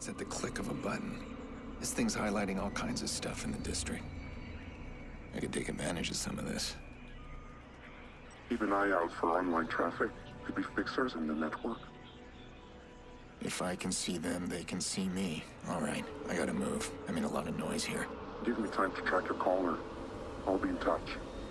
at the click of a button. This thing's highlighting all kinds of stuff in the district. I could take advantage of some of this. Keep an eye out for online traffic. Could be fixers in the network. If I can see them, they can see me. All right, I gotta move. I mean, a lot of noise here. Give me time to track your caller. I'll be in touch.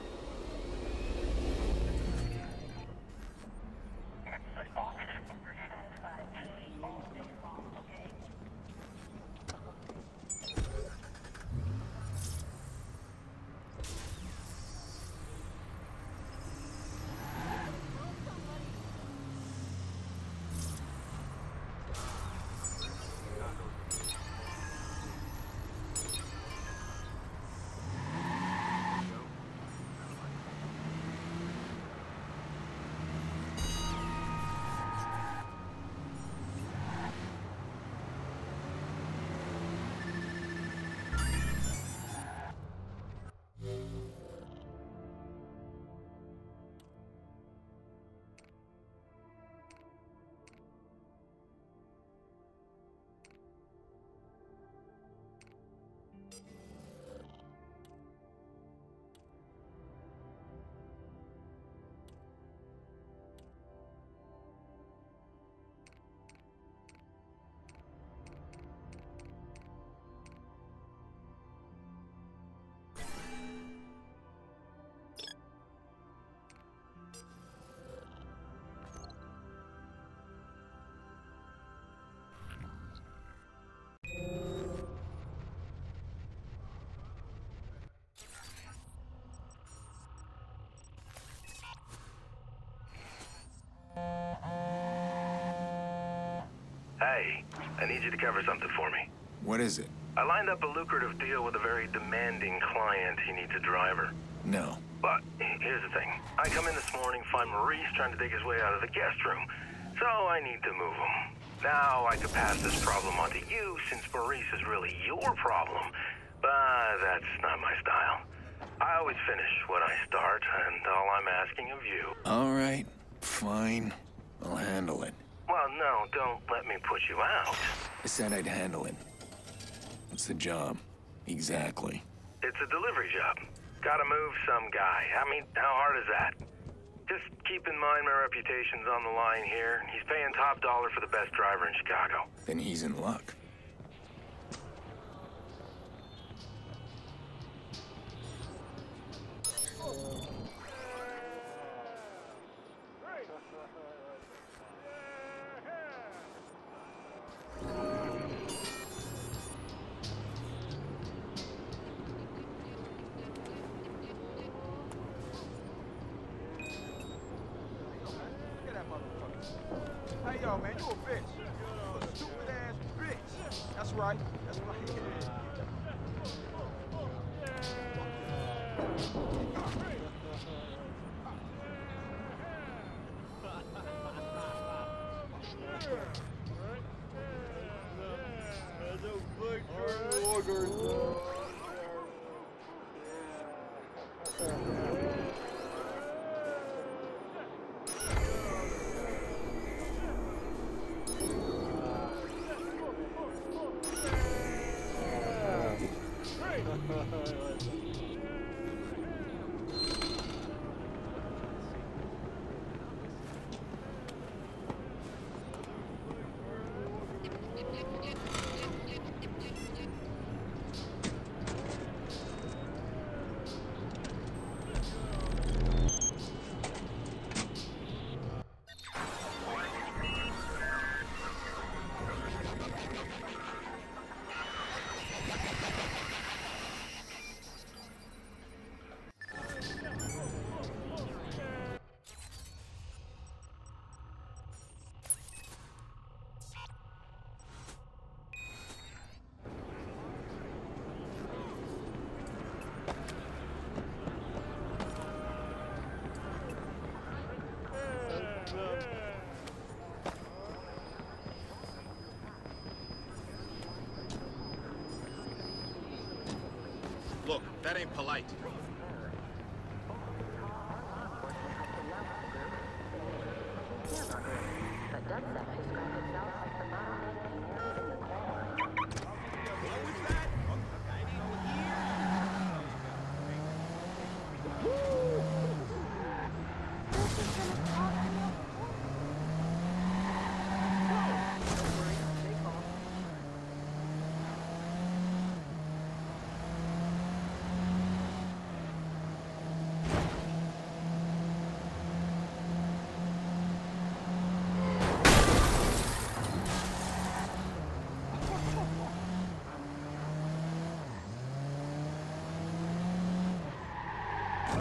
Hey, I need you to cover something for me. What is it? I lined up a lucrative deal with a very demanding client. He needs a driver. No. But here's the thing. I come in this morning, find Maurice trying to dig his way out of the guest room. So I need to move him. Now I could pass this problem on to you since Maurice is really your problem. But that's not my style. I always finish what I start, and all I'm asking of you... All right, fine. I'll handle it. Well, no, don't let me put you out. I said I'd handle it. What's the job? Exactly. It's a delivery job. Gotta move some guy. I mean, how hard is that? Just keep in mind my reputation's on the line here. He's paying top dollar for the best driver in Chicago. Then he's in luck. Hey, yo, man, you a bitch. You a stupid ass bitch. That's right. That's right. Look, that ain't polite. But DubSec described itself as the modern-day canary in the coal mine.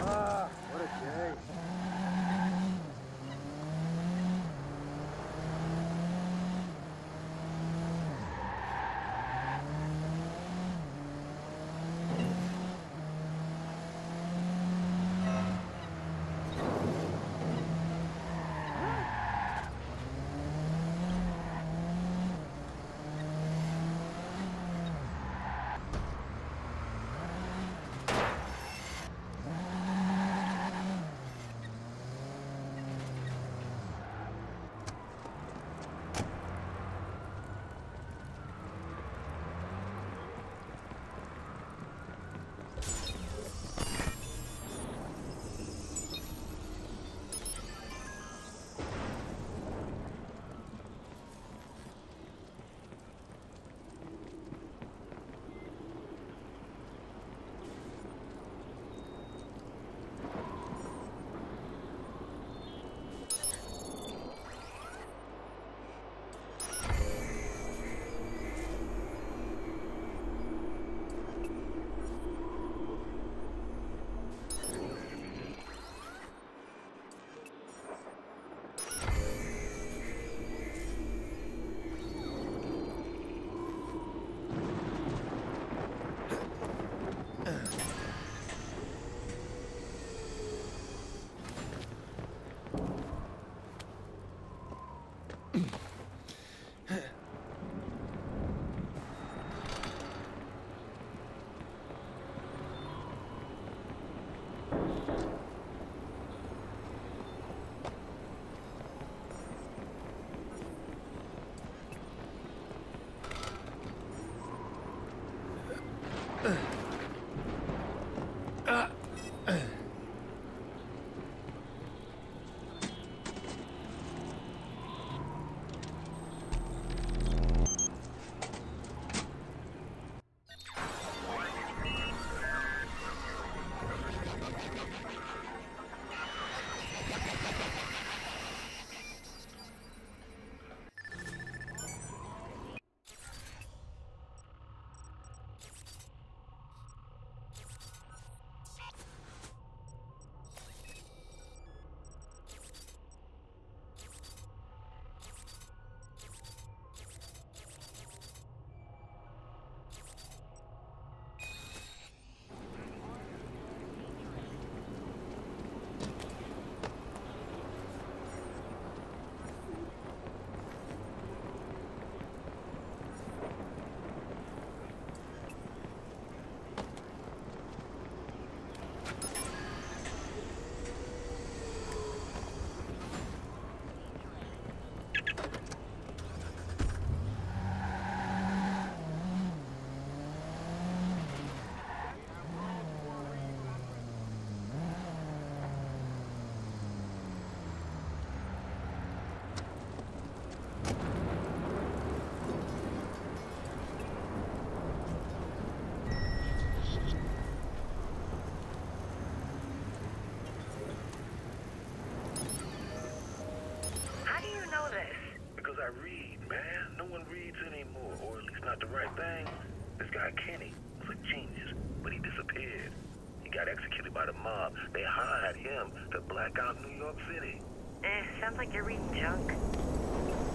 What a day. I read, man. No one reads anymore, or at least not the right thing. This guy Kenny was a genius, but he disappeared. He got executed by the mob. They hired him to black out New York City. Sounds like you're reading junk.